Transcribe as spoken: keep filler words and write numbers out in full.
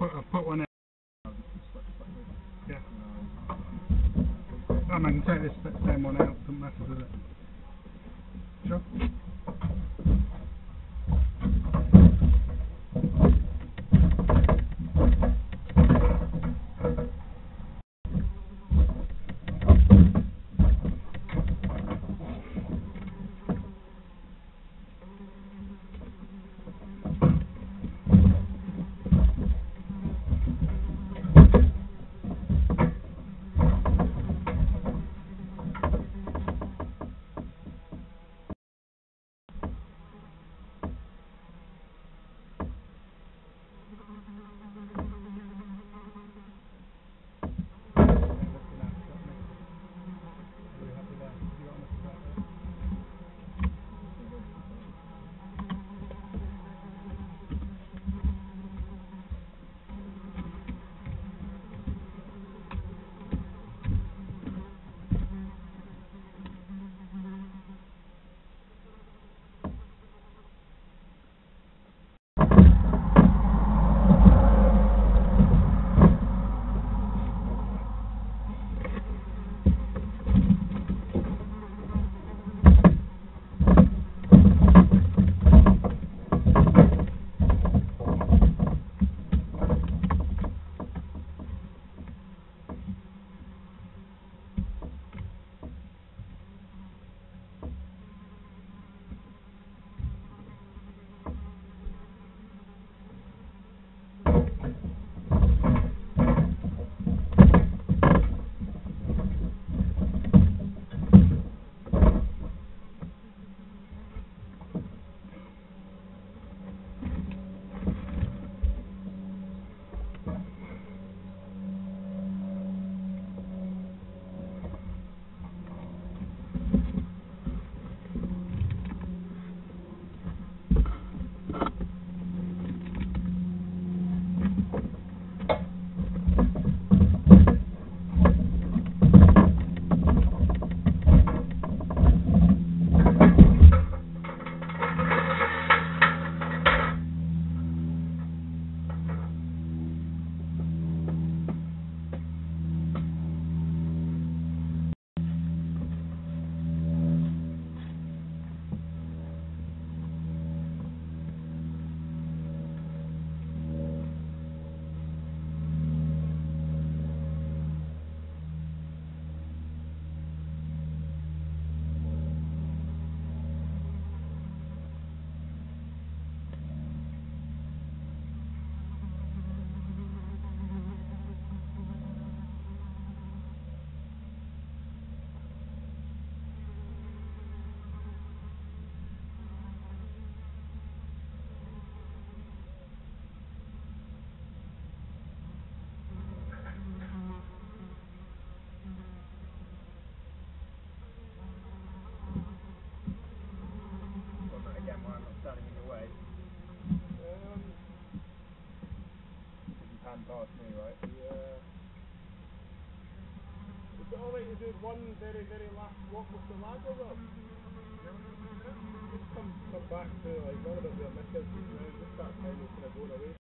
put I'll put one in. Yeah. I mean, I can take this same one out. Doesn't matter, does it? Sure. Past me, right? Yeah. Is it alright to do one very, very last walk with the ladder up? Just come, come back to like round about where Mick is just now, just that time is kind of going away.